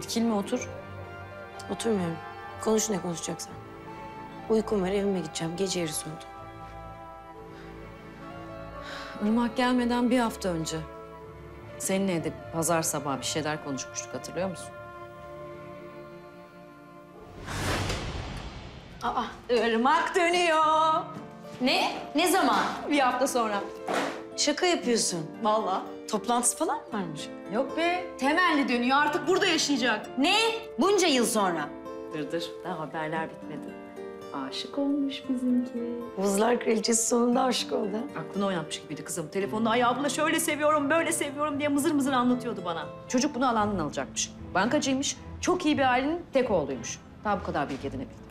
Dikilme, otur. Oturmuyorum. Konuş ne konuşacaksan. Uykum var, evime gideceğim. Gece yarısı oldu. Irmak gelmeden bir hafta önce seninle evde pazar sabahı bir şeyler konuşmuştuk, hatırlıyor musun? Aa, Irmak dönüyor. ne? Ne zaman? Bir hafta sonra. Şaka yapıyorsun. Vallahi. Toplantısı falan mı varmış? Yok be, temelli dönüyor. Artık burada yaşayacak. Ne? Bunca yıl sonra. Dır. Daha haberler bitmedi. Aşık olmuş bizimki. Buzlar Kraliçesi sonunda aşık oldu. Aklını oynatmış gibiydi kızım. Telefonda ay abla şöyle seviyorum, böyle seviyorum diye mızır mızır anlatıyordu bana. Çocuk bunu alandan alacakmış. Bankacıymış, çok iyi bir ailenin tek oğluymuş. Daha bu kadar bilgi edinebildim.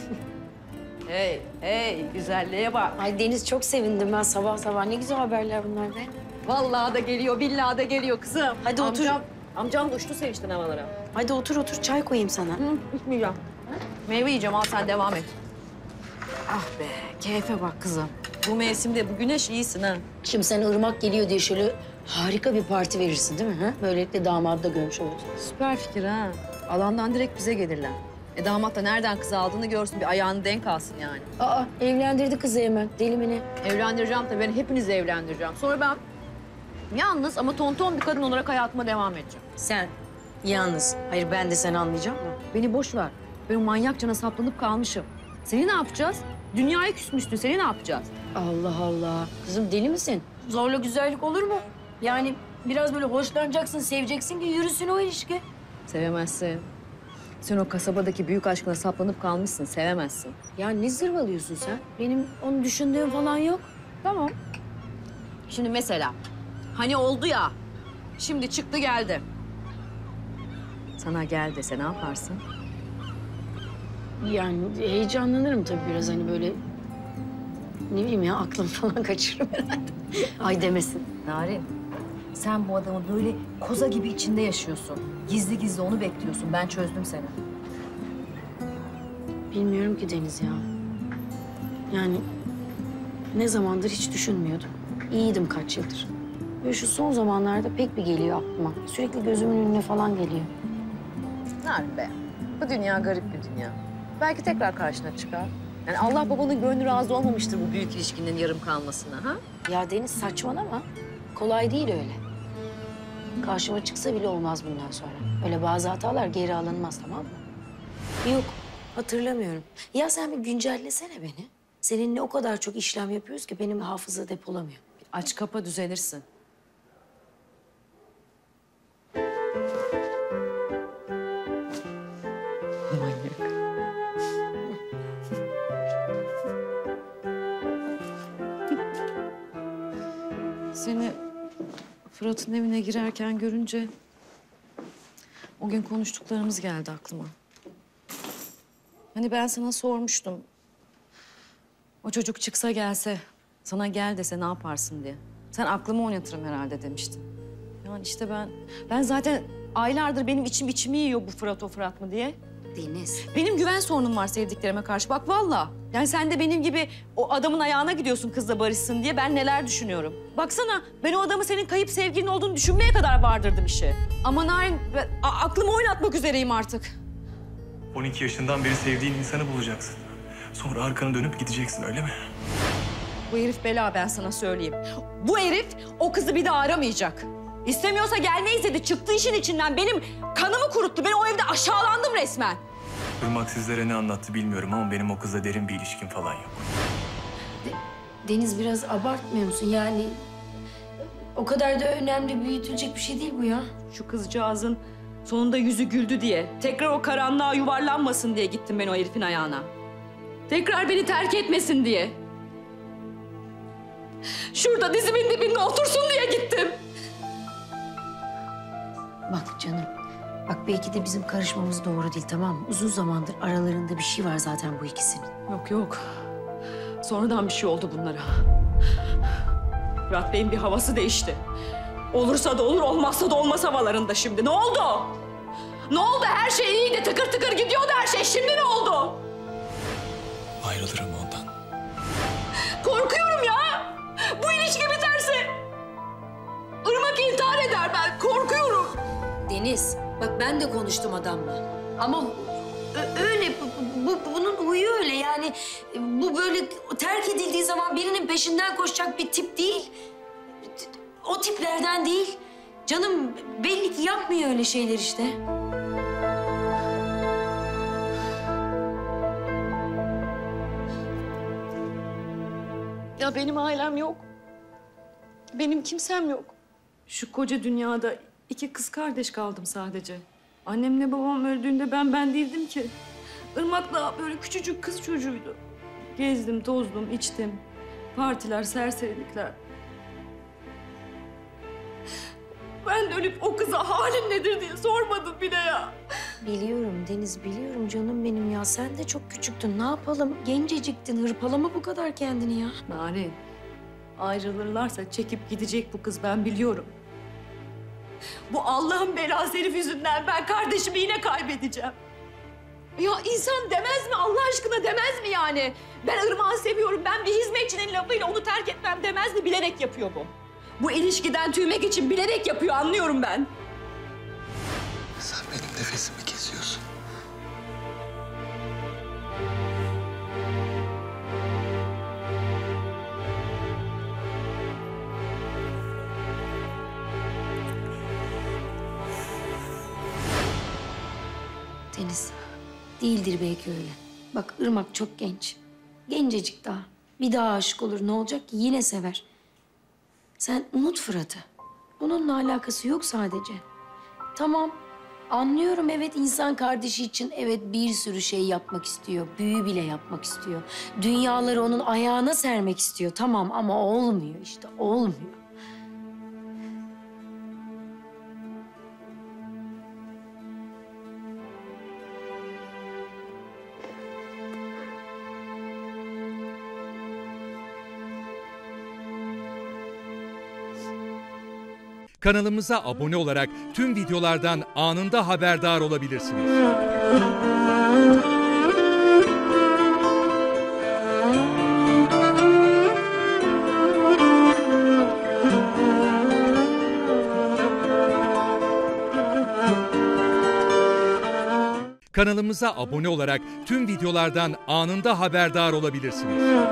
Hey, güzelliğe bak. Ay Deniz, çok sevindim ben sabah sabah. Ne güzel haberler bunlar be. Vallahi da geliyor, billahi da geliyor kızım. Hadi otur. Amcam da uçtu sevinçten havalara. Hadi otur, çay koyayım sana. İçmeyeceğim. Meyve yiyeceğim, al sen devam et. Ah be, keyfe bak kızım. Bu mevsimde bu güneş iyisin ha. Şimdi sen Irmak geliyor diye şöyle harika bir parti verirsin değil mi? Ha? Böylelikle damadı da görmüş oluruz. Süper fikir ha. Alandan direkt bize gelirler. Damat da nereden kız aldığını görsün, bir ayağını denk alsın yani. Aa, evlendirdi kızı hemen. Deli mi ne? Evlendireceğim tabii, ben hepinizi evlendireceğim. Sonra ben yalnız ama tonton bir kadın olarak hayatıma devam edeceğim. Sen yalnız. Hayır, ben de seni anlayacağım mı? Beni boş ver. Ben o manyakçana saplanıp kalmışım. Seni ne yapacağız? Dünyaya küsmüştün, seni ne yapacağız? Allah Allah. Kızım deli misin? Zorla güzellik olur mu? Yani biraz böyle hoşlanacaksın, seveceksin ki yürüsün o ilişki. Sevemezsin. Sen o kasabadaki büyük aşkına saplanıp kalmışsın, sevemezsin. Ya ne zırvalıyorsun sen? Benim onu düşündüğüm falan yok. Tamam. Şimdi mesela, hani oldu ya, şimdi çıktı geldi. Sana gel dese ne yaparsın? Yani heyecanlanırım tabii biraz, hani böyle... Ne bileyim ya, aklım falan kaçırırım herhalde. Ay demesin. Narin, sen bu adamı böyle koza gibi içinde yaşıyorsun. Gizli gizli onu bekliyorsun. Ben çözdüm seni. Bilmiyorum ki Deniz ya. Yani ne zamandır hiç düşünmüyordum. İyiydim kaç yıldır. Böyle şu son zamanlarda pek bir geliyor aklıma. Sürekli gözümün önüne falan geliyor. Narin be, bu dünya garip bir dünya. Belki tekrar karşına çıkar. Yani Allah babanın gönlü razı olmamıştır bu büyük ilişkinin yarım kalmasına, ha? Ya Deniz saçmalama. Kolay değil öyle. Karşıma çıksa bile olmaz bundan sonra. Öyle bazı hatalar geri alınmaz, tamam mı? Yok, hatırlamıyorum. Ya sen bir güncellesene beni. Seninle o kadar çok işlem yapıyoruz ki benim hafıza depolamıyor. Aç kapa düzelirsin. Manyak. Seni Fırat'ın evine girerken görünce o gün konuştuklarımız geldi aklıma. Hani ben sana sormuştum. O çocuk çıksa gelse, sana gel dese ne yaparsın diye. Sen aklımı oynatırım herhalde demiştin. Yani işte ben zaten aylardır benim içimi yiyor bu Fırat o Fırat mı diye. Deniz. Benim güven sorunum var sevdiklerime karşı. Bak vallahi. Yani sen de benim gibi o adamın ayağına gidiyorsun kızla barışsın diye ben neler düşünüyorum. Baksana ben o adamı senin kayıp sevgilin olduğunu düşünmeye kadar vardırdım işi. Ama Narin aklımı oynatmak üzereyim artık. 12 yaşından beri sevdiğin insanı bulacaksın. Sonra arkanı dönüp gideceksin, öyle mi? Bu herif bela, ben sana söyleyeyim. Bu herif o kızı bir daha aramayacak. İstemiyorsa gelmeyiz dedi. Çıktı işin içinden. Benim kanımı kuruttu. Ben o evde aşağılandım resmen. Irmak sizlere ne anlattı bilmiyorum ama benim o kızla derin bir ilişkim falan yok. Deniz biraz abartmıyor musun? Yani o kadar da önemli, büyütülecek bir şey değil bu ya. Şu kızcağızın sonunda yüzü güldü diye, tekrar o karanlığa yuvarlanmasın diye gittim ben o herifin ayağına. Tekrar beni terk etmesin diye. Şurada dizimin dibinde otursun diye gittim. Bak canım, bak belki de bizim karışmamız doğru değil, tamam mı? Uzun zamandır aralarında bir şey var zaten bu ikisinin. Yok. Sonradan bir şey oldu bunlara. Fırat Bey'in bir havası değişti. Olursa da olur, olmazsa da olmaz havalarında şimdi. Ne oldu? Ne oldu? Her şey iyiydi, tıkır tıkır gidiyordu her şey. Şimdi ne oldu? Ayrılırım ondan. Korkuyorum ya. Bu ilişki biterse Irmak intihar eder, ben korkuyorum. Deniz, Bak ben de konuştum adamla. Ama öyle, bunun huyu öyle yani. Bu böyle terk edildiği zaman birinin peşinden koşacak bir tip değil. O tiplerden değil. Canım belli ki yapmıyor öyle şeyler işte. Ya benim ailem yok. Benim kimsem yok. Şu koca dünyada 2 kız kardeş kaldım sadece. Annemle babam öldüğünde ben değildim ki. Irmak'la böyle küçücük kız çocuğuydu. Gezdim, tozdum, içtim. Partiler, serserilikler. Ben dönüp o kıza halin nedir diye sormadım bile ya. Biliyorum Deniz, biliyorum canım benim ya. Sen de çok küçüktün. Ne yapalım? Genceciktin. Hırpalama bu kadar kendini ya. Narin, ayrılırlarsa çekip gidecek bu kız, ben biliyorum. Bu Allah'ın belası herif yüzünden ben kardeşimi yine kaybedeceğim. Ya insan demez mi, Allah aşkına demez mi yani? Ben Irmak'ı seviyorum, ben bir hizmetçinin lafıyla onu terk etmem demez mi? Bilerek yapıyor bu. Bu ilişkiden tüymek için bilerek yapıyor, anlıyorum ben. Sen benim nefesimi kesiyorsun. Deniz, değildir belki öyle. Bak Irmak çok genç. Gencecik daha. Bir daha aşık olur. Ne olacak ki? Yine sever. Sen unut Fırat'ı. Bununla alakası yok sadece. Tamam. Anlıyorum, evet, insan kardeşi için evet bir sürü şey yapmak istiyor. Büyü bile yapmak istiyor. Dünyaları onun ayağına sermek istiyor. Tamam ama olmuyor işte, olmuyor. Kanalımıza abone olarak tüm videolardan anında haberdar olabilirsiniz. Kanalımıza abone olarak tüm videolardan anında haberdar olabilirsiniz.